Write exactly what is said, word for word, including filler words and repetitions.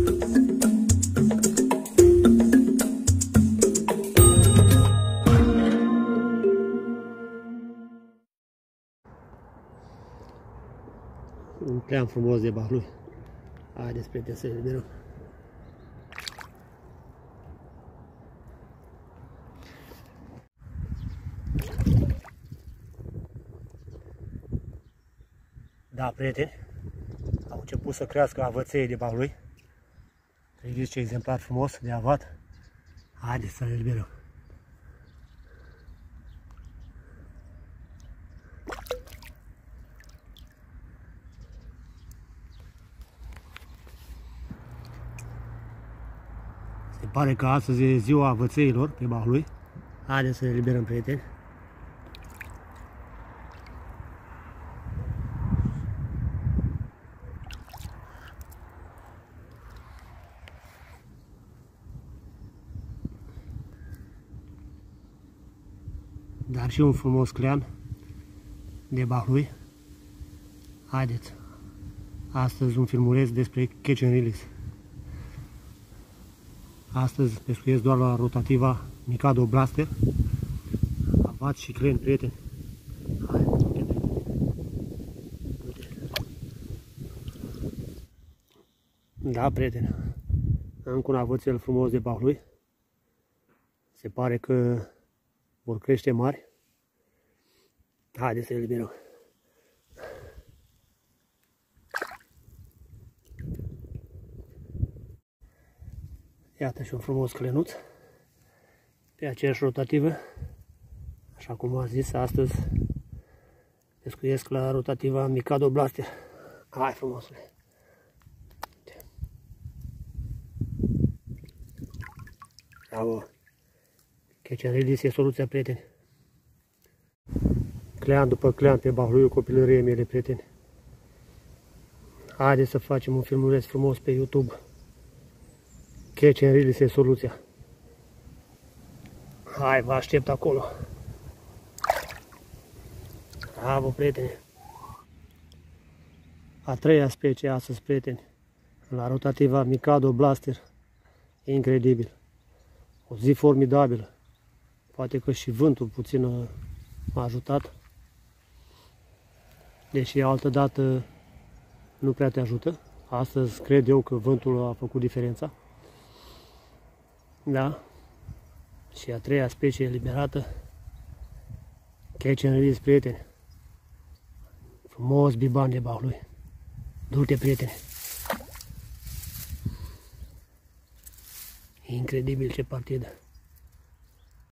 Un clean frumos de bahlui. Haideți, prieteni, să eliberăm. Da, prieteni, au început să crească avăței de bahlui. Priviți ce exemplar frumos de avat. Haideți să le eliberăm. Se pare că astăzi e ziua avățeilor pe bahlui. Haideți să le eliberăm, prieteni. Dar și un frumos clean de bahlui. Haideți! Astăzi un filmuleț despre catch and release. Astăzi pescuiesc doar la rotativa Mikado Blaster. Avat și clen, prieteni. Haideți, prieteni. Da, prieteni. Încă un avățel frumos de bahlui. Se pare că vor crește mari. Haideți să le eliberăm. Iată și un frumos clenuț pe aceeași rotativă. Așa cum am zis, astăzi pescuiesc la rotativa Mikado Blaster. Hai, frumosule! Bravo! Catch and release e soluția, prieteni. Clean după clean pe bahluiul copilăriei mele, prieteni. Haideți să facem un filmuleț frumos pe YouTube. Catch and release e soluția. Hai, vă aștept acolo. Bravo, prieteni. A treia specie astăzi, prieteni. La rotativa Mikado Blaster. Incredibil. O zi formidabilă. Poate că și vântul puțin m-a ajutat. Deși altă dată nu prea te ajută. Astăzi cred eu că vântul a făcut diferența. Da. Și a treia specie eliberată. Catch and release, prieteni. Frumos biban de bahlui. Du-te, prieteni. Incredibil ce partidă.